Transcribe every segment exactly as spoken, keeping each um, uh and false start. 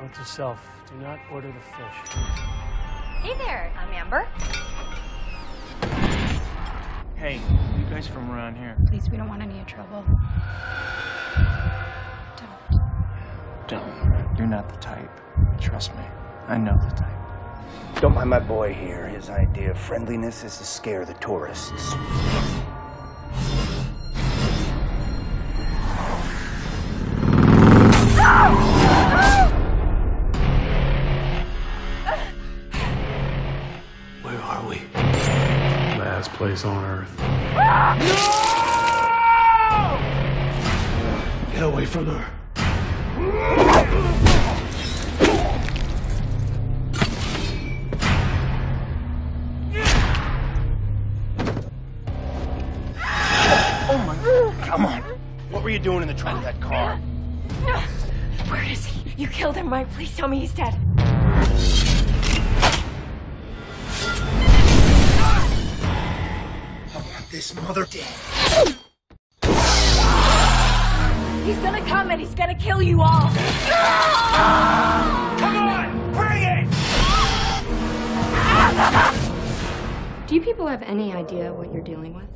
Note to self, do not order the fish. Hey there, I'm Amber. Hey, you guys from around here? Please, we don't want any trouble. Don't. Don't. You're not the type. Trust me. I know the type. Don't mind my boy here. His idea of friendliness is to scare the tourists. Where are we? Last place on Earth. No! Get away from her. Oh my... Come on. What were you doing in the trunk of that car? Where is he? You killed him, Mike. Please tell me he's dead. I want this mother dead. He's gonna come and he's gonna kill you all. Come on! Bring it! Do you people have any idea what you're dealing with?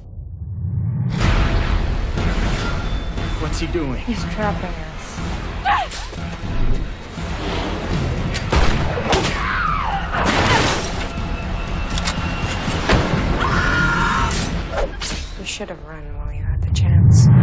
What's he doing? He's trapping us. You should have run while you had the chance.